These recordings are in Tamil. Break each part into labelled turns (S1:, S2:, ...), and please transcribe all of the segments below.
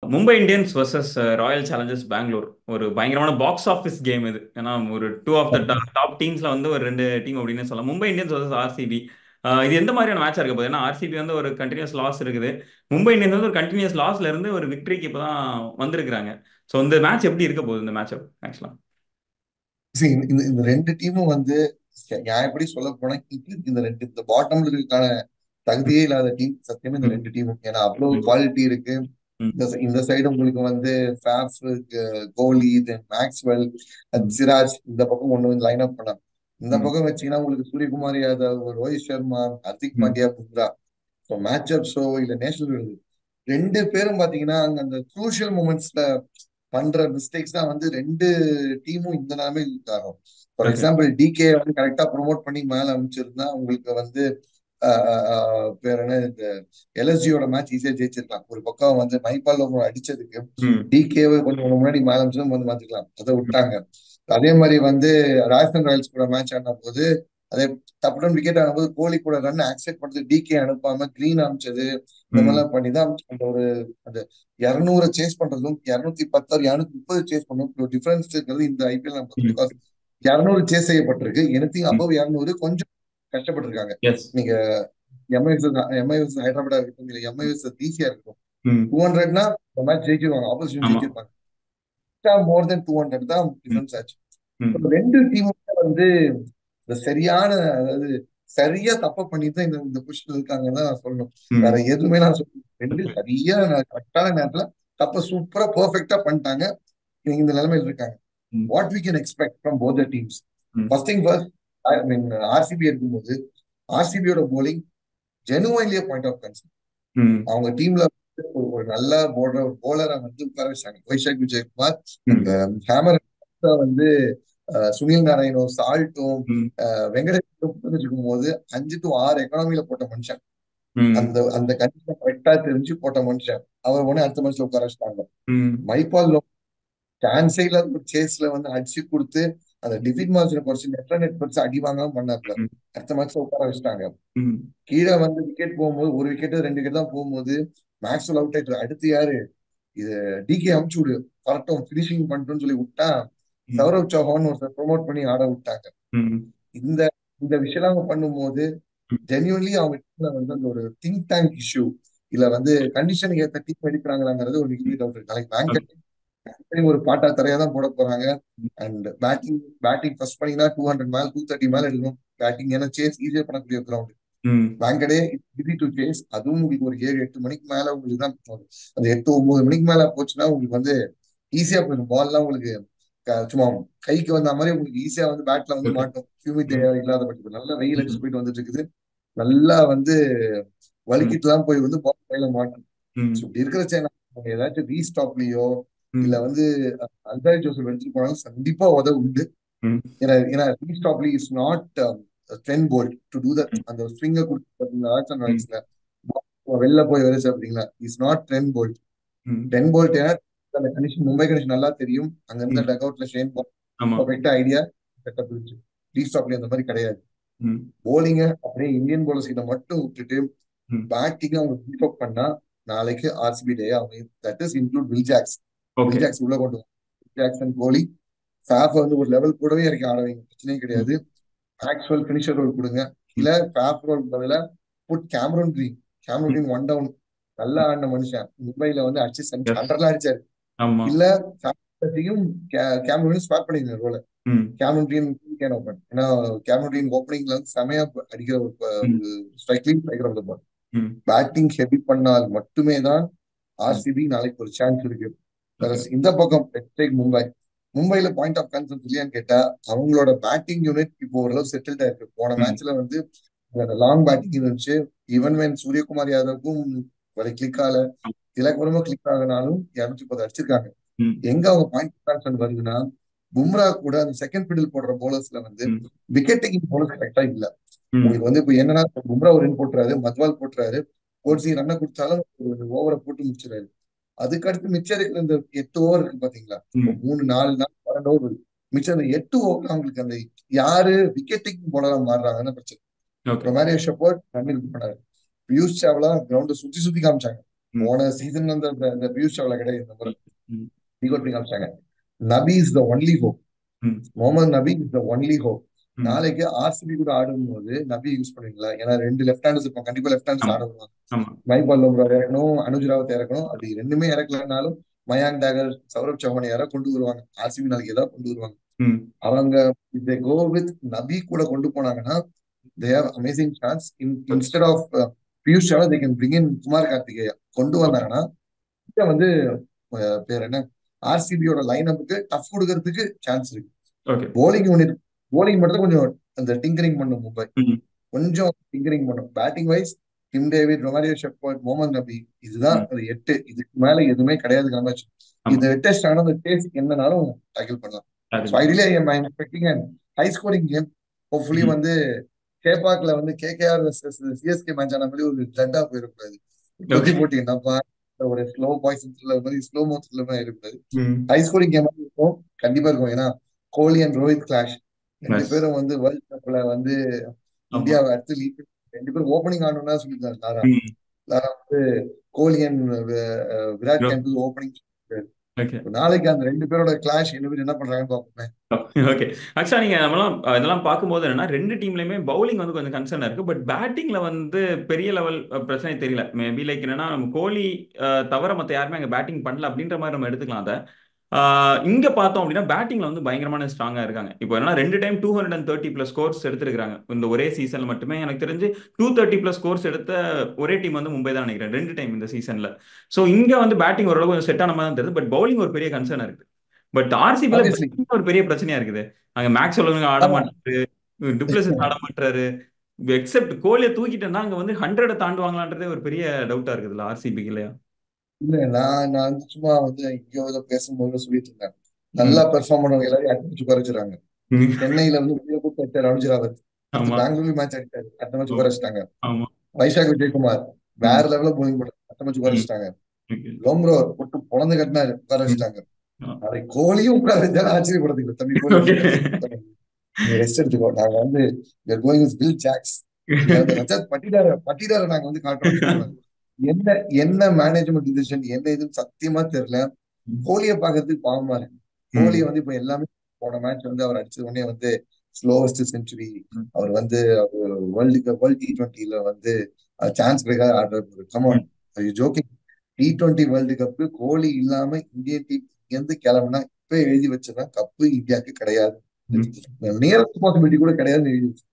S1: Mumbai Indians versus Royal Challengers Bangalore ஒரு பயங்கரமான பாக்ஸ் ஆஃபீஸ் கேம் இது. ஏன்னா ஒரு டூ ஆஃப் த டாப் டீம்ஸ்ல வந்து ஒரு ரெண்டு டீம் அப்படின்னு சொல்லலாம். Mumbai Indians versus RCB. இது எந்த மாதிரியான மேட்சா இருக்க போகுது? ஏன்னா ஆர்சிபி வந்து ஒரு கண்டினியூஸ் லாஸ் இருக்குது. மும்பை இந்தியன்ஸ் வந்து ஒரு கண்டினியூஸ் லாஸ்ல இருந்து ஒரு விக்டரிக்கு இப்பதான் வந்திருக்காங்க. ஸோ இந்த மேட்ச் எப்படி இருக்க போகுது இந்த மேட்ச் ஆக்சுவலா?
S2: See, இந்த ரெண்டு டீமும் வந்து நான் எப்படி சொல்ல போனா இந்த பாட்டம்ல இருக்கான தகுதியே இல்லாத டீம் சத்தியமா இந்த ரெண்டு டீமும். ஏன்னா அவ்வளவு குவாலிட்டி இருக்கு. இந்த சைடு உங்களுக்கு வந்து Faf, Kohli, then Maxwell, Siraj இந்த பக்கம் ஒண்ணு வந்து லைன் அப் பண்ணலாம். இந்த பக்கம் வச்சீங்கன்னா உங்களுக்கு சூரியகுமார் யாதவ், ரோஹித் சர்மா, ஹர்திக் பாண்டியா, பும்ரா. ஸோ மேட்ச் அப்ஸோ இல்ல நேஷனல் ரெண்டு பேரும் பாத்தீங்கன்னா அங்க அந்த குரூஷியல் மூமெண்ட்ஸ்ல பண்ற மிஸ்டேக்ஸ் தான் வந்து ரெண்டு டீமும் இந்த நிலைமையில் இருக்காங்க. For
S1: okay.
S2: எக்ஸாம்பிள் டிகே வந்து கரெக்டா ப்ரோமோட் பண்ணி மேல அமைச்சிருந்தா உங்களுக்கு வந்து பேர் என்ன இந்த எல்எஸ்ஜியோட மேட்ச் ஈஸியா ஜெயிச்சிருக்கலாம். ஒரு பக்கம் வந்து மைப்பால் அடிச்சதுக்கு டிகேவை கொஞ்சம் முன்னாடி மேல அமைச்சதும் வந்து மாத்திக்கலாம், அதை விட்டாங்க. அதே மாதிரி வந்து ராஜஸ்தான் ராயல்ஸ் கூட மேட்ச் ஆன போது அதே டப்புடன் விக்கெட் ஆகும்போது கோலி கூட ரன் ஆக்செப்ட் பண்ணது டிகே அனுப்பாம கிரீன் அமிச்சது. இந்த மாதிரிலாம் பண்ணி தான் அந்த ஒரு அந்த 200 சேஸ் பண்றதும் 210 230 சேஸ் பண்ணும் ஒரு டிஃபரன்ஸ் இருக்கிறது இந்த ஐபிஎல் நம்ம. பிகாஸ் 200 சேஸ் செய்யப்பட்டிருக்கு, எனிதிங் அபவ் 200 கொஞ்சம் கஷ்டப்பட்டிருக்காங்க.
S1: எஸ்.
S2: நீங்க எம்ஐஎஸ் ஹைதராபாடா இருக்கட்டும் இல்ல எம்ஐஎஸ் டிசியா இருக்கட்டும், 200னா இந்த மேட்ச் ஜெயிச்சிருவாங்க, ஆப்போசிஷன்
S1: ஆமா.
S2: ஜெயிச்சிருப்பாங்க. மோர் தென் 200 தான் டிஃபரன்ஸ் ஆச்சு.
S1: ம்.
S2: ரெண்டு டீமுமே வந்து இந்த சரியான, அதாவது சரியா தப்ப பண்ணிட்டு தான் இந்த பொசிஷன்ல இருக்காங்கன்னு தான் நான் சொல்லணும். வேற
S1: ம்.
S2: எதுவுமே நான் சொல்ல, ரெண்டு சரியா கரெக்டான நேரத்துல தப்ப சூப்பரா பெர்ஃபெக்டா பண்ணிட்டாங்க. இவங்க இந்த நிலைமையில இருக்காங்க.
S1: Hmm.
S2: What we can expect from both the teams?
S1: Hmm.
S2: First thing first, I mean RCB இருக்கும்போது ஆர்சிபியோட போலிங் ஜெனுவன்லியே பாயிண்ட் ஆஃப் கன்சர்ன்.
S1: ம்.
S2: அவங்க டீம்ல ஒரு நல்ல போலரை வந்து உட்கார வச்சாங்க, வைஷாக் விஜயகுமார். அந்த
S1: ம்.
S2: ஹேமர் வந்து சுனில் நாராயணும், சால்ட்டும்,
S1: ம்.
S2: வெங்கடேஷும் வச்சுக்கும் போது 5 to 6 எக்கனாமில போட்ட மனுஷன்.
S1: ம்.
S2: அந்த அந்த கண்டிஷன் கரெக்டா தெரிஞ்சு போட்ட மனுஷன். அவர் உடனே அடுத்த மேட்ச்ல உட்கார வச்சிட்டாங்க.
S1: ம்.
S2: மைபால் சான்ஸே இல்லாத ஒரு சேஸ்ல வந்து அடிச்சு கொடுத்து அந்த டிஃபிட் மார்ஜினை குறைச்சு நெட் படிச்சு அடி வாங்காம பண்ணாப்ல.
S1: ம்.
S2: அடுத்த மேட்ச்ல உட்கார வச்சிட்டாங்க.
S1: ம்.
S2: கீழே வந்து விக்கெட் போகும்போது ஒரு விக்கெட் 2 விக்கெட் தான் போகும்போது மேக்ஸ்வெல் அவுட் ஆயிட்டு அடுத்து யாரு இது, டிகே அமுச்சு விடு கரெக்டும் பினிஷிங் பண்ணிட்டோம்னு சொல்லி விட்டா
S1: ம்.
S2: சௌரவ் சௌஹான் ஒருத்தர் ப்ரோமோட் பண்ணி ஆட விட்டாங்க.
S1: ம்.
S2: இந்த இந்த விஷயம் அவங்க பண்ணும்போது ஜென்யூன்லி அவங்க டீம்ல வந்து அந்த ஒரு திங்க் டேங்க் இஷ்யூ இல்ல வந்து கண்டிஷனுக்கு ஏற்ற டீம் எடுக்கிறாங்களாங்கிறது ஒரு மிகப்பெரிய டவுட் இருக்கு. நாளைக்கு பேங்க் ஒரு பாட்டா தரையா தான் போட போறாங்க. அண்ட் பேட்டிங் ஃபர்ஸ்ட் பண்ணீங்கன்னா 200 மேல 230 மேல எடுக்கணும் பேட்டிங். ஏன்னா சேஸ் ஈஸியா பண்ணக்கூடிய ground
S1: hmm.
S2: Wankhede. Easy to chase. அதுவும் உங்களுக்கு ஒரு 7 8 மணிக்கு மேல உங்களுக்கு தான் போகும். அந்த 8 9 மணிக்கு மேல போச்சுன்னா உங்களுக்கு வந்து ஈஸியா போயிடும். பால்லாம் உங்களுக்கு சும்மா கைக்கு வந்த மாதிரி உங்களுக்கு ஈஸியா வந்து பேட்ல வந்து
S1: ஓகே.
S2: மாட்டோம். ஹியூமிட்
S1: ம்.
S2: இல்லாத பட்சத்தில் நல்லா வெயில் அடிச்சு
S1: ம்.
S2: போயிட்டு வந்துட்டு இருக்குது. நல்லா வந்து
S1: ம்.
S2: வலிக்கிட்டு எல்லாம் போய் வந்து பால் கையில மாட்டோம். ஸோ
S1: ம்.
S2: இப்படி இருக்கிற சேனா ஏதாச்சும் ரீஸ்டாப்லயோ இல்ல
S1: ம்.
S2: வந்து அல்தாரி ஜோசப் எடுத்துட்டு போனாலும் கண்டிப்பா உதவு உண்டு.
S1: ம்.
S2: ஏன்னா ஏன்னா Reece Topley is not Trent Boult to do that. அந்த ஸ்விங்க
S1: ம்.
S2: கொடுத்து வெளில போய் வர சாப்பிட்டீங்களா, is not Trent Boult.
S1: Hmm.
S2: Trent Boult ஏன்னா அந்த கண்டிஷன் மும்பை கண்டிஷன் நல்லா தெரியும். அங்க இருந்த
S1: ம்.
S2: டக் அவுட்ல ஷேன்
S1: ஆமா.
S2: பர்ஃபெக்டா ஐடியா செட்டப் இருந்துச்சு. ரீஸ்டாப்லி அந்த மாதிரி கிடையாது.
S1: ம்.
S2: போலிங்க அப்படியே இந்தியன் போலர்ஸ் கிட்ட மட்டும் விட்டுட்டு
S1: ம்.
S2: பேட்டிங் அவங்க கீப் அப் பண்ணா நாளைக்கு ஆர்சிபி டே அமையும். That is include Will Jacks.
S1: Okay.
S2: Will Jacks உள்ள கொண்டு ஜாக்சன், கோலி, சாஃப் வந்து ஒரு லெவல் கூடவே இறக்கி ஆட வைங்க, பிரச்சனையே
S1: ம்.
S2: கிடையாது. ஆக்சுவல் பினிஷர் ரோல் கொடுங்க.
S1: ம்.
S2: இல்ல சாஃப் ரோல் பதிலா put Cameron Green. Cameron
S1: hmm.
S2: Green one down நல்லா ஆடின மனுஷன், மும்பைல வந்து அடிச்சு
S1: எஸ்.
S2: ஹண்ட்ரட்ல அடிச்சாரு.
S1: ஆமா.
S2: இல்ல சாஃபியும் கேமரூனையும் ஸ்வாப் பண்ணிருங்க ரோல.
S1: ம்.
S2: Cameron Green can open. ஏன்னா கேமரூன் கிரீன் ஓப்பனிங்ல வந்து செமையா அடிக்கிற
S1: ம்.
S2: ஒரு ஸ்ட்ரைக்லிங் ஸ்ட்ரைக்கர் ஆஃப் த பால்.
S1: ம்.
S2: பேட்டிங் ஹெவி பண்ணால் மட்டுமே தான்
S1: ம்.
S2: ஆர்சிபி நாளைக்கு ஒரு சான்ஸ் இருக்கு.
S1: ஓகே.
S2: இந்த பக்கம் மும்பை. மும்பைல பாயிண்ட் ஆஃப் கன்சர்ன் இல்லையான்னு கேட்டா அவங்களோட பேட்டிங் யூனிட் இப்போ ஓரளவு செட்டில்டா இருக்கு. போன
S1: ம்.
S2: மேட்ச்ல வந்து லாங் பேட்டிங் இருந்துச்சு. ஈவன் வென் சூரியகுமார் யாதவுக்கும் ஒரு கிளிக் ஆகல, திலக் வர்மா கிளிக் ஆகினாலும் 210 அடிச்சிருக்காங்க.
S1: ம்.
S2: எங்க அவங்க பாயிண்ட் ஆஃப் கன்சர்ன் வருதுன்னா பும்ரா கூட அந்த செகண்ட் பிடில் போடுற போலர்ஸ்ல வந்து
S1: ம்.
S2: விக்கெட் டேக்கிங் போலர்ஸ் கரெக்டா இல்ல.
S1: ம்.
S2: உங்களுக்கு வந்து இப்ப என்னன்னா பும்ரா ஒரு ரன் போட்டுறாரு, மத்வால் போட்டுறாரு, கோட்ஸி ரன்னை கொடுத்தாலும் ஒரு ஓவரை போட்டு முடிச்சிடாரு. அதுக்கு அடுத்து மிச்சம் இருக்கிற இந்த 8 ஓவர் இருக்கு பாத்தீங்களா, இப்போ
S1: ம்.
S2: 3 4 நாள் 12 ஓவர் மிச்சம் அந்த 8 ஓவர் அவங்களுக்கு அந்த யாரு விக்கெட் டேக்கிங் போலரா மாறுறாங்கன்னு பிரச்சனை.
S1: ஓகே.
S2: ரொமாரியோ ஷெப்பர்ட் ரன் இது பண்ணாரு, பியூஷ் சாவ்லா கிரவுண்ட சுத்தி சுத்தி காமிச்சாங்க.
S1: ம்,
S2: போன சீசன் வந்து அந்த பியூஷ் சாவ்லா கிடையாது, இந்த முறை
S1: ம்,
S2: டிகோட் பண்ணி காமிச்சாங்க. நபி இஸ் த ஒன்லி ஹோப்.
S1: ம்,
S2: முகமது நபி இஸ் த ஒன்லி ஹோப்.
S1: ம்.
S2: நாளைக்கு ஆர்சிபி கூட ஆடும்போது நபி யூஸ் பண்ணுவீங்களா? ஏன்னா ரெண்டு லெஃப்ட் ஹேண்டர்ஸ் இருப்பாங்க, கண்டிப்பா லெஃப்ட் ஹேண்ட்ஸ்
S1: ஆமா,
S2: ஆட வருவாங்க.
S1: ஆமா.
S2: மைபால் லோம்ரா இறக்கணும், அனுஜ் ராவத் இறக்கணும். அப்படி ரெண்டுமே இறக்கலனாலும் மயாங்க் டாகர், சௌரவ் சௌஹான் யாராவது கொண்டு வருவாங்க. ஆர்சிபி நாளைக்கு ஏதாவது கொண்டு வருவாங்க.
S1: ம்,
S2: அவங்க இதை கோ வித் நபி கூட கொண்டு போனாங்கன்னா they have amazing chance. Instead of Piyush Chawla they can bring in Kumar Kartikeya கொண்டு வந்தாங்கன்னா இங்க வந்து பேர் என்ன, ஆர்சிபியோட லைன் அப்புக்கு டஃப் கொடுக்கறதுக்கு சான்ஸ் இருக்கு.
S1: ஓகே.
S2: போலிங் ஒன்று, போலிங் மட்டும் கொஞ்சம் அந்த டிங்கரிங் பண்ணும் மும்பை,
S1: ம்,
S2: கொஞ்சம் டிங்கரிங் பண்ணும். Batting wise Tim David, Romario Shepherd, Mohammad Nabi, இதுதான்
S1: ம்.
S2: ஒரு 8. இதுக்கு மேல எதுவுமே கிடையாது மேட்ச்.
S1: ஆமா.
S2: இது வெட்டஸ்டான அந்த கேஸ் என்னனாலும் டேக்கிள் பண்ணலாம்.
S1: அது
S2: so ideally I expecting and high scoring game. Hopefully
S1: hmm.
S2: வந்து கேபாக்ல வந்து கேகேஆர் வெர்சஸ் சிஎஸ்கே மேட்ச் ஆன மாதிரி ஒரு ஜட்டா போயிருக்கூடாது. கொத்தி
S1: ஓகே.
S2: போட்டி என்னப்பா, ஒரு ஸ்லோ பாய்சன் த்ரில்லர் மாதிரி, ஸ்லோ மோ த்ரில்லர் மாதிரி இருக்காது.
S1: ம்.
S2: ஹை ஸ்கோரிங் கேம் இருக்கும், கண்டிப்பா இருக்கும். ஏன்னா கோலி அண்ட் ரோஹித் கிளாஷ், ரெண்டு
S1: எஸ்.
S2: பேரும் வந்து வேர்ல்ட் கப்ல வந்து
S1: ஆமா.
S2: இந்தியாவை அடுத்து லீட், ரெண்டு பேரும் ஓப்பனிங் ஆடணும்னா சொல்லியிருந்தாரு லாரா.
S1: ம்.
S2: லாரா வந்து Kohli and Virat
S1: bro.
S2: Campbell opening.
S1: Okay.
S2: நாளைக்கு அந்த ரெண்டு பேரோட கிளாஷ் என்ன பண்றாங்கன்னு பார்ப்போமே.
S1: ஓகே. ஆக்சுவலா நீங்க நம்மலாம் இதெல்லாம் பார்க்கும்போது என்னன்னா, 2 டீம்லயுமே பவுலிங் வந்து கொஞ்சம் கன்சர்னா இருக்கு. பட் பேட்டிங்ல வந்து பெரிய லெவல் பிரச்சனை தெரியல. மேபி லைக் என்னன்னா, நம்ம கோலி தவிர மத்த யாருமே அங்க பேட்டிங் பண்ணல அப்படின்ற மாரி நம்ம எடுத்துக்கலாம் அத. இங்க பார்த்தோம் அப்படின்னா, பேட்டிங்ல வந்து பயங்கரமான ஸ்ட்ராங்கா இருக்காங்க. இப்போ என்னன்னா 2 டைம் 230 பிளஸ் ஸ்கோர்ஸ் எடுத்திருக்காங்க. இந்த ஒரே சீசன்ல மட்டுமே எனக்கு தெரிஞ்சு 230 பிளஸ் ஸ்கோர்ஸ் எடுத்த ஒரே டீம் வந்து மும்பை தான் நினைக்கிறேன். 2 டைம் இந்த சீசன்ல. சோ இங்க வந்து பேட்டிங் ஓரளவு கொஞ்சம் செட் ஆன மாதிரி தான் தெரியுது. பட் பவுலிங் ஒரு பெரிய கன்சர்னா இருக்கு. பட் ஆர்சிபில
S2: ஆப்வியஸ்லி.
S1: ஒரு பெரிய பிரச்சனையா இருக்குது. அங்க மேக்ஸ்வெல் ஆட
S2: ஆமா.
S1: மாட்டாரு, டுப்ளசிஸ் ஆட மாட்டாரு. எக்ஸெப்ட் கோலியை தூக்கிட்டேன்னா அங்க வந்து 100 தாண்டுவாங்களான்றதே ஒரு பெரிய டவுட்டா இருக்குதுல்ல ஆர்சிபிக்கு இல்லையா?
S2: இல்ல, நான் வந்து சும்மா வந்து இங்கேயோ ஏதோ பேசும்போது சொல்லிட்டு இருந்தேன். நல்லா
S1: ம்.
S2: பெர்ஃபார்ம் பண்ணவங்க எல்லாரையும் அடிச்சு குறைச்சிறாங்க.
S1: ம்.
S2: சென்னையில வந்து உயிரை கொடுத்து அடிச்சாரு அனுஜ் ராவத். அடுத்து
S1: ஆமா.
S2: பெங்களூர் மேட்ச் அடிச்சாரு, அடுத்த மேட்ச்
S1: ஆமா.
S2: குறைச்சிட்டாங்க.
S1: ஆமா.
S2: வைஷாக் விஜயகுமார் வேற
S1: ம்.
S2: லெவலில் போலிங் பண்ணாரு, அடுத்த மேட்ச்
S1: ம்.
S2: குறைச்சிட்டாங்க.
S1: ஓகே.
S2: லோம்ரோ போட்டு பொழந்து கட்டினாரு, உட்கார
S1: ம்.
S2: வச்சுட்டாங்க.
S1: ஆ.
S2: அதை கோலியும் உட்கார வச்சாலும் ஆச்சரியப்படுறதுக்கு தம்பி, கோலி
S1: ஓகே.
S2: நீ ரெஸ்ட் எடுத்துக்கோ, நீ ரெஸ்ட் எடுத்துக்கோ. நாங்க வந்து கோயிங் வித் பில் ஜாக்ஸ், நீங்க வந்து ரஜத் பட்டிதார நாங்க வந்து காட்டுறோம்னு சொல்றாங்க. என்ன என்ன மேனேஜ்மெண்ட் டிசிஷன் என்ன இதுன்னு சத்தியமா தெரியல. கோலியை பாக்குறதுக்கு பாவமா இருக்கு. கோலியை
S1: ம்.
S2: வந்து இப்ப எல்லாமே, போன மேட்ச் வந்து அவர் அடிச்ச உடனே வந்து ஸ்லோவஸ்ட் செஞ்சுரி.
S1: ம்.
S2: அவர் வந்து வேர்ல்டு T20 வந்து சான்ஸ் கிடைக்காத ஆடுறாரு. Come on, joking. T20 world cup Kohli இல்லாம இந்தியன் டீம் இருந்து கிளம்புனா இப்ப எழுதி வச்சதான் கப்பு இந்தியாவுக்கு கிடையாது.
S1: ம்.
S2: நியரஸ்ட் பாசிபிலிட்டி கூட கிடையாது.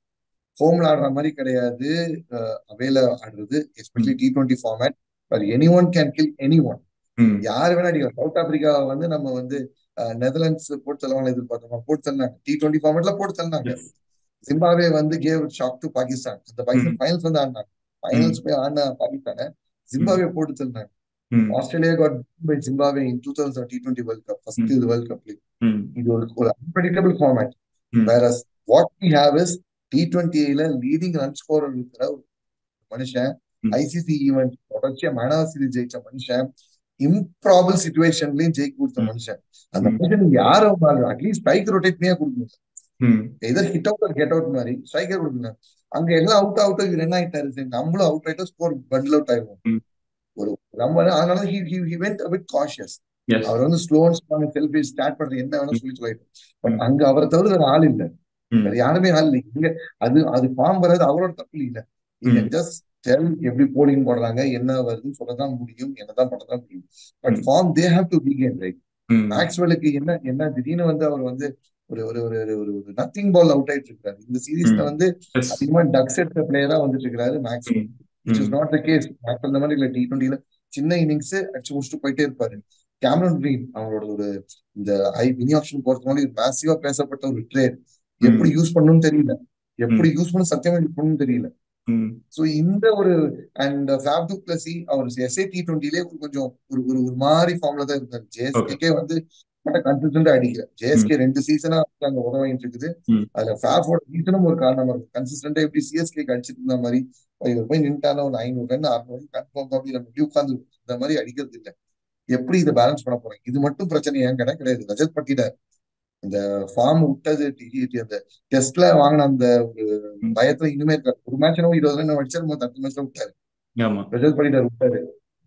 S2: ஹோம்ல ஆடுற மாதிரி கிடையாது. அவேல ஆடுறது, especially
S1: hmm.
S2: T20 format. Anyone can kill anyone.
S1: Hmm.
S2: யாரு வேணா அடிக்கலாம். சவுத் ஆப்பிரிக்காவை வந்து நம்ம வந்து நெதர்லாண்ட்ஸ் போட்டு தருவாங்க எதிர்பார்த்தோம், போட்டு தந்தாங்க. T20 ஃபார்மேட்ல போட்டு தந்தாங்க.
S1: எஸ்.
S2: ஜிம்பாவே வந்து கேவ் ஷாக் டு பாகிஸ்தான். அந்த பாகிஸ்தான்
S1: ம்.
S2: ஃபைனல்ஸ் வந்து ஆடினாங்க.
S1: ம்.
S2: ஃபைனல்ஸ் போய் ஆடின பாகிஸ்தான
S1: ம்.
S2: ஜிம்பாவே போட்டு தந்தாங்க.
S1: Hmm.
S2: Australia got by Zimbabwe in 2000 T20 world cup, first
S1: hmm.
S2: இது வேர்ல்ட் கப்.
S1: ம்.
S2: இது ஒரு அன்பிரடிக்டபிள் ஃபார்மேட்.
S1: ம்.
S2: வேற வாட் வி ஹேவ் இஸ் T20ல லீடிங் ரன் ஸ்கோரர் இருக்கிற ஒரு மனுஷன்,
S1: ம்.
S2: ஐசிசி ஈவெண்ட் தொடர்ச்சியா மேன் ஆஃப் சீரிஸ் ஜெயிச்ச மனுஷன், இம்ப்ராபல் சிச்சுவேஷன்லயும் ஜெயிக்க கொடுத்த
S1: ம்.
S2: மனுஷன். அந்த
S1: ம்.
S2: மனுஷன் யாரும் அட்லீஸ்ட் ஸ்ட்ரைக் ரொட்டேட் பண்ணியே கொடுக்கணும்.
S1: Hmm.
S2: Either hit out get out மாதிரி ஸ்ட்ரைக்கர் கொடுக்கணும். அங்க எல்லாம் அவுட் அவுட் இவர் என்ன ஆயிட்டாரு, சரி நம்மளும் அவுட் ஆயிட்டோம், ஸ்கோர் பண்டில் அவுட் ஆயிடுவோம்.
S1: ம்.
S2: ஒரு நம்ம அதனால he went a bit cautious.
S1: Yes.
S2: அவர் வந்து ஸ்லோன்னு சொன்னாங்க, செல்ஃபி ஸ்டார்ட் பண்றது என்ன வேணும்
S1: ம்.
S2: சொல்லிட்டு. பட்
S1: ம்.
S2: அங்க அவரை தவிர வேற ஆள் இல்ல, வேற
S1: ம்.
S2: யாருமே ஆள் இல்லை இங்க. அது அது ஃபார்ம் வராது, அவரோட தப்பு இல்ல. நீங்க
S1: ம்.
S2: ஜஸ்ட் டெல் எப்படி போலிங் போடுறாங்க, என்ன வருதுன்னு சொல்லதான் முடியும், என்னதான் பண்ணதான் முடியும். But
S1: hmm.
S2: Form they have to regain, right?
S1: Hmm.
S2: மேக்ஸ்வெலுக்கு என்ன என்ன திடீர்னு வந்து அவர் வந்து ஒரு ஒரு ஒரு ஒரு ஒரு நத்திங் பால் அவுட் ஆயிட்டு இருக்காரு. இந்த சீரீஸ்ல
S1: ம்.
S2: வந்து
S1: எஸ்.
S2: அதிகமா டக்ஸ் எடுத்த பிளேயரா வந்துட்டு இருக்காரு Maxwell.
S1: Hmm.
S2: Which
S1: hmm.
S2: Is not the case. Maxwell இந்த மாதிரி இல்ல, T20ல சின்ன இன்னிங்ஸ் அடிச்சு முடிச்சுட்டு போயிட்டே இருப்பாரு. கேமரன் கிரீன் அவங்களோட ஒரு இந்த மினி ஆப்ஷன் போறதுக்கு முன்னாடி மேசிவா பேசப்பட்ட ஒரு ட்ரேட், எப்படி
S1: ம்.
S2: யூஸ் பண்ணணும்னு தெரியல, எப்படி
S1: ம்.
S2: யூஸ் பண்ண சத்தியமா யூஸ் பண்ணணும்னு தெரியல.
S1: ம்.
S2: சோ இந்த ஒரு அண்ட் ஃபேப் டு பிளஸி அவர் T20லே கொஞ்சம் ஒரு ஒரு ஒரு மாதிரி ஃபார்ம்ல தான் இருந்தாரு.
S1: ஓகே.
S2: ஜேஎஸ்கே வந்து கன்சிஸ்டன்டா அடிக்கல.
S1: ம்.
S2: ஜேஎஸ்கே 2 சீசனா அங்க உதவிட்டு இருக்குது.
S1: ம்.
S2: அதுல ஃபேஃபோட சீசனும் ஒரு காரணமா இருக்கும். கன்சிஸ்டன்டா எப்படி சிஎஸ்கே அடிச்சிட்டு இருந்த மாதிரி இவர் போய் நின்ட்டான ஒரு 500 ரன் 600 ரன் கன்ஃபார்ம் அப்படி நம்ம இப்படி உட்கார்ந்து இந்த மாதிரி அடிக்கிறது இல்ல. எப்படி இதை பேலன்ஸ் பண்ண போறேன், இது மட்டும் பிரச்சனை ஏன் கிடையாது. ரஜத் பட்டிதார் இந்த ஃபார்ம் விட்டது, அந்த டெஸ்ட்ல வாங்கின அந்த ஒரு
S1: ம்.
S2: பயத்துல இனிமே இருக்காரு. ஒரு மேட்ச் 20 ரன் அடிச்சாரு, அடுத்த மேட்ச்ல விட்டாரு.
S1: ஆமா.
S2: ரஜத் பட்டிதார் விட்டாரு.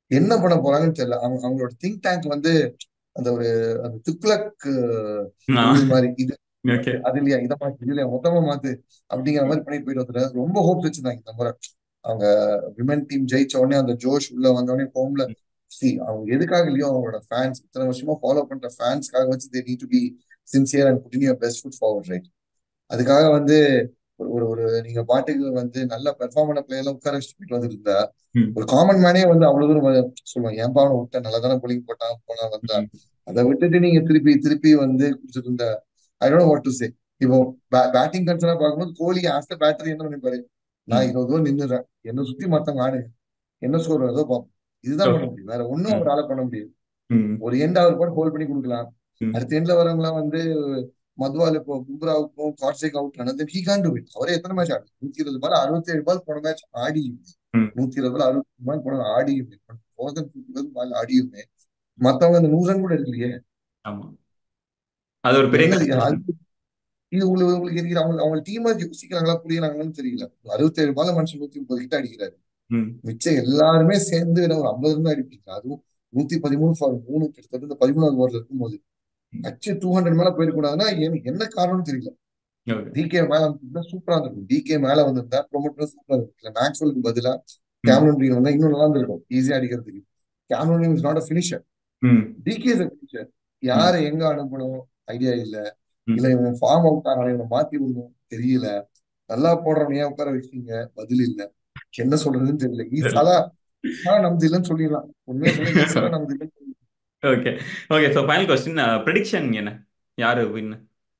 S2: என்ன பண்ண போறாங்கன்னு தெரியல. அவங்களோட திங்க் டேங்க் வந்து அந்த ஒரு அந்த துக்ளக் ரூல் மாதிரி இது
S1: ஓகே.
S2: அது இல்லையா இதை மாத்து இது இல்லையா மொத்தமா மாத்து அப்படிங்கிற மாதிரி பண்ணிட்டு போயிட்டு வந்துட்டு ரொம்ப ஹோப் வச்சிருந்தாங்க இந்த முறை. அவங்க விமன் டீம் ஜெயிச்ச உடனே அந்த ஜோஷ் உள்ள வந்த உடனே ஹோம்ல அவங்க எதுக்காக இல்லையோ அவங்களோட ஃபேன்ஸ் இத்தனை வருஷமா ஃபாலோ பண்ற ஃபேன்ஸ்க்காக வச்சு they need to be sincere and putting your best foot forward, right? அதுக்காக வந்து ஒரு ஒரு ஒரு நீங்க பாட்டுக்கு வந்து நல்ல பெர்ஃபார்ம் பண்ண பிளேயர்லாம் உட்கார வச்சுட்டு போயிட்டு வந்துட்டு இருந்தா ஒரு காமன் மேனே வந்து அவ்வளவு தூரம் சொல்லுவாங்க, ஏன் பாவனை விட்ட நல்லா தானே போலிங் போட்டான் போனா வந்தா, அதை விட்டுட்டு நீங்க திருப்பி திருப்பி வந்து குடிச்சிட்டு இருந்த I don't know what to say. இப்போ பேட்டிங் கன்சர்னா பார்க்கும்போது கோலி ஆஸ் த பேட்டரி என்ன பண்ணிப்பாரு, நான் இருபது ஓவர் நின்னுறேன், என்ன சுத்தி மத்தவங்க ஆடுங்க, என்ன ஸ்கோர் வருதோ பார்ப்போம், இதுதான் பண்ண முடியும், வேற ஒன்னும் அவரால பண்ண முடியாது. ஒரு எண்ட் அவர் பாட்டு ஹோல்ட் பண்ணி கொடுக்கலாம். அடுத்த எண்ட்ல வரவங்களாம் வந்து மதுவால் இப்போ பும்ராவுக்கும் கார்சிக் அவுட் ஆனது ஹி கான் டு இட். அவரே எத்தனை மேட்ச் ஆடு 120 பால் 67 பால் போன மேட்ச் ஆடியும் 120 பால் 60 பால் போன ஆடியுமே 1050 பால் ஆடியுமே மத்தவங்க அந்த 100 ரன் கூட இருக்கலையே.
S1: அது ஒரு பெரிய
S2: என்னது இது உங்களுக்கு உங்களுக்கு இருக்கிற அவங்க டீமை யோசிக்கிறாங்களா புரியுறாங்களான்னு தெரியல. 67 பால் மனுஷன் 130 கிட்ட அடிக்கிறாரு, மிச்சம் எல்லாருமே சேர்ந்து ஒரு 50 ரன் அடிப்பீங்க, அதுவும் 113 ஃபார் 3 கிட்டத்தட்ட இந்த 13வது ஓவர்ல இருக்கும்போது அச்சு 200 மேல போயிருக்கூடாதுன்னா என்ன காரணம்னு தெரியல. டிகே மேல வந்து சூப்பரா இருந்திருக்கும், டிகே மேல வந்திருந்தா ப்ரொமோட் சூப்பரா இருக்கும். மேக்ஸ்வெலுக்கு பதிலா கேமரன் கிரீன் வந்தா இன்னும் நல்லா இருந்திருக்கும் ஈஸியா அடிக்கிறதுக்கு. Cameron Green is not a finisher, DK is a finisher. யாரை எங்க அனுப்பணும் ஐடியா இல்ல, இல்ல இவன் ஃபார்ம் அவுட் ஆகணும் இவன் மாத்தி விடணும் தெரியல, நல்லா போடுறவன் ஏன் உட்கார வச்சீங்க பதில் இல்ல, என்ன சொல்றதுன்னு தெரியல. ஈசாலா நமது இல்லைன்னு சொல்லிடலாம், உண்மையா சொல்ல ஈசாலா நமது இல்லைன்னு.
S1: Okay okay. So final question, prediction என்ன, யாரு வின்?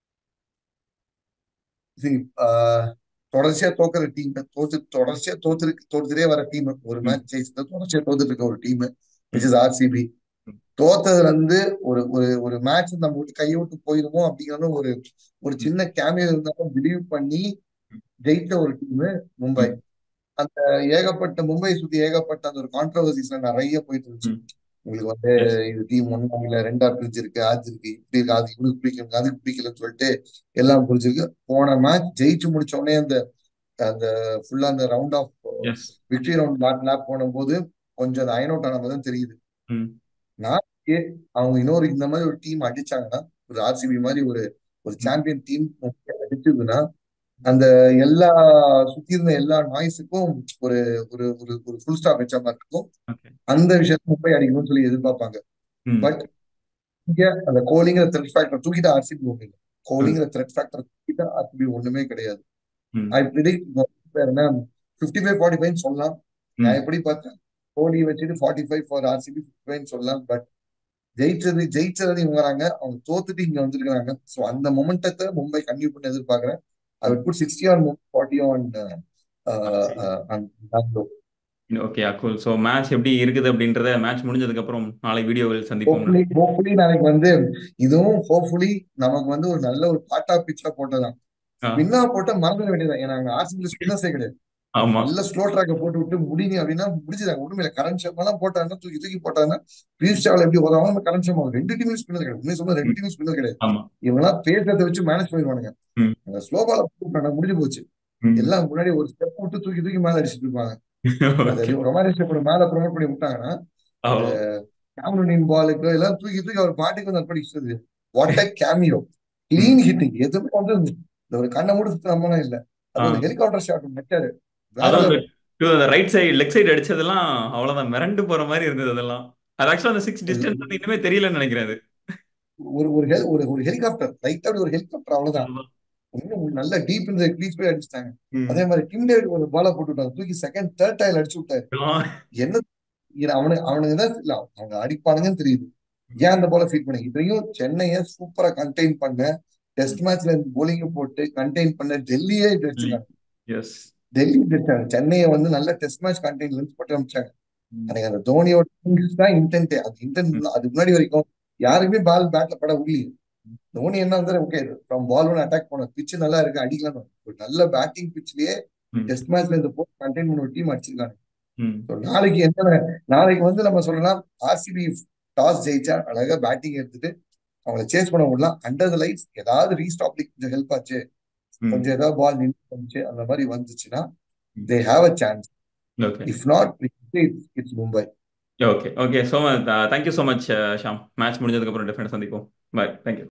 S2: தொடர்ச்சியா தோக்குற டீம், தொடர்ச்சியா தோத்துட்டே வர டீம், ஒரு மேட்ச் ஜெயிச்சுட்டு தொடர்ச்சியா தோத்துட்டு இருக்க ஒரு டீம் விச் இஸ் ஆர்சிபி. தோத்ததுல இருந்து ஒரு ஒரு ஒரு மேட்ச் நம்ம விட்டு கையை விட்டு போயிருமோ அப்படிங்கிற ஒரு ஒரு சின்ன கேமியோ இருந்தாலும் பிலீவ் பண்ணி ஜெயித்த ஒரு டீம் மும்பை. அந்த ஏகப்பட்ட மும்பை சுத்தி ஏகப்பட்ட அந்த ஒரு கான்ட்ரவர்சிஸ்ல நிறைய போயிட்டு இருந்துச்சு. உங்களுக்கு வந்து இது டீம் ஒன்னா இல்ல ரெண்டா பிரிஞ்சிருக்கு, அது இருக்கு இப்படி இருக்கு, அது இவனுக்கு பிடிக்கும் அதுக்கு பிடிக்கலன்னு சொல்லிட்டு எல்லாம் புரிஞ்சிருக்கு. போன மேட்ச் ஜெயிச்சு முடிச்ச உடனே அந்த அந்த ஃபுல்லா அந்த round of victory round lap போன போது கொஞ்சம் அந்த அயன் அவுட் ஆன மாதிரி தான் தெரியுது. நாளைக்கு அவங்க இன்னொரு இந்த மாதிரி ஒரு டீம் அடிச்சாங்கன்னா, ஒரு ஆர்சிபி மாதிரி ஒரு ஒரு சாம்பியன் டீம் அடிச்சதுன்னா அந்த எல்லா சுத்தி இருந்த எல்லா நாய்ஸுக்கும் ஒரு ஒரு ஒரு ஒரு ஃபுல் ஸ்டாப் வச்ச மாதிரி இருக்கும். அந்த விஷயத்த மும்பை அடிக்கணும்னு சொல்லி எதிர்பார்ப்பாங்க. பட் இங்க அந்த கோலிங்கிற த்ரெட் ஃபேக்டர் தூக்கிட்ட ஆர்சிபி ஒண்ணு இல்லை, கோலிங்கிற த்ரெட் ஃபேக்டர் தூக்கிட்ட ஆர்சிபி ஒண்ணுமே கிடையாது. ஐ ப்ரிடிக்ட் 55-45 சொல்லலாம். நான் எப்படி பார்த்தேன், கோலி வச்சுட்டு 45 ஃபார் ஆர்சிபி 55 சொல்லலாம். பட் ஜெயிச்சது இவங்க, அவங்க தோத்துட்டு இங்க வந்திருக்காங்க. சோ அந்த மொமெண்டத்தை மும்பை கன்டினியூ பண்ணி எதிர்பார்க்கிறேன். I would put 60 on 40 on Bangalore.
S1: Okay Akul. So match எப்படி இருக்குது அப்படின்றத மேட்ச் முடிஞ்சதுக்கு அப்புறம் நாளை வீடியோவில் சந்திப்போம்.
S2: ஹோப்ஃபுல்லி நாளைக்கு வந்து இதுவும் ஹோப்ஃபுல்லி நமக்கு வந்து ஒரு நல்ல ஒரு பாட்டா பிச்சா போட்டதான். ஸ்பின்னா போட்ட மறந்துட வேண்டியதான். ஏன்னா அங்க ஆர்சிபில ஸ்பின்னர்ஸே கிடையாது. நல்ல ஸ்லோ ட்ராக்க போட்டு விட்டு முடிங்க அப்படின்னா முடிச்சுதாங்க. ஒண்ணுமே கரண்ட் ஷர்மா எல்லாம் போட்டாங்கன்னா தூக்கி தூக்கி போட்டாங்கன்னா பியூஷ் சாவல் எப்படி உதவாங்க கரண்ட் ஷர்மா 2 டீமும் ஸ்பின்னர் கிடையாது. உண்மையை சொன்னா 2 டீமும் ஸ்பின்னர் கிடையாது. இவங்கெல்லாம் பேசத்தை வச்சு மேனேஜ் பண்ணிடுவானுங்க. ஸ்லோ பால போட்டாங்க முடிஞ்சு போச்சு. எல்லாம் முன்னாடி ஒரு ஸ்டெப் விட்டு தூக்கி தூக்கி மேல அடிச்சுட்டு இருப்பாங்க. ரொமானிஸ்ட மேல ப்ரொமோட் பண்ணி விட்டாங்கன்னா கேமரன் பாலுக்கு எல்லாம் தூக்கி தூக்கி அவர் பாட்டுக்கு வந்து அர்ப்பணிச்சது. What a cameo, clean hitting, எதுவுமே வந்து இந்த ஒரு கண்ணை மூடி சுத்தமா இல்ல. அது ஒரு ஹெலிகாப்டர் ஷாட் மெட்டாரு
S1: ரைட் சைடு லெக் சைடு அடிச்சதெல்லாம் அவ்வளவுதான், மிரண்டு போற மாதிரி இருந்தது. அதெல்லாம் அது ஆக்சுவலா அந்த 6 டிஸ்டன்ஸ் வந்து இன்னுமே தெரியலன்னு நினைக்கிறேன்.
S2: ஒரு ஒரு ஒரு ஹெலிகாப்டர் லைட்டா ஒரு ஹெலிகாப்டர் அவ்வளவுதான். நல்ல டீப் இந்த க்ளீஸ் போய் அடிச்சிட்டாங்க. அதே மாதிரி கிம் டேவிட் ஒரு பால போட்டு விட்டாங்க, தூக்கி செகண்ட் தேர்ட் டைல் அடிச்சு விட்டாரு. என்ன அவனுக்கு தான் இல்ல அவங்க அடிப்பானுங்கன்னு தெரியுது. ஏன் அந்த பால ஃபீட் பண்ணி இதையும் சென்னையை சூப்பரா கண்டெயின் பண்ண, டெஸ்ட் மேட்ச்ல போலிங் போட்டு கண்டெயின் பண்ண டெல்லியே அடிச்சிருக்காங்க. டெல்லி அடிச்சாங்க சென்னையை வந்து நல்ல டெஸ்ட் மேட்ச் கண்டெயின்ல இருந்து போட்டு அனுப்பிச்சாங்க. எனக்கு அந்த தோனியோட தான் இன்டென்ட், அது இன்டென்ட் அது முன்னாடி வரைக்கும் யாருமே பால் பேட்ல பட உள்ளி. தோனி என்ன வந்து okay from ball one attack பண்ண பிச்சு நல்லா இருக்கு அடிக்கலாம், ஒரு நல்ல பேட்டிங் பிச்லயே டெஸ்ட் மேட்ச்ல இருந்து போட்டு கண்டெயின் பண்ண ஒரு டீம் அடிச்சிருக்காங்க. நாளைக்கு என்ன, நாளைக்கு வந்து நம்ம சொல்லலாம் ஆர்சிபி டாஸ் ஜெயிச்சா அழகா பேட்டிங் எடுத்துட்டு அவங்கள சேஸ் பண்ண விடலாம். அண்டர் த லைட்ஸ் ஏதாவது ரீஸ்டாப்லிங் கொஞ்சம் ஹெல்ப் ஆச்சு, கொஞ்சம் ஏதாவது பால் நின்று அந்த மாதிரி வந்துச்சுன்னா they have a chance. If not, it's Mumbai.
S1: Okay okay so thank you so much Sham. Match முடிஞ்சதுக்கு அப்புறம் டெஃபினட் சந்திப்போம். பாய். தேங்க்யூ.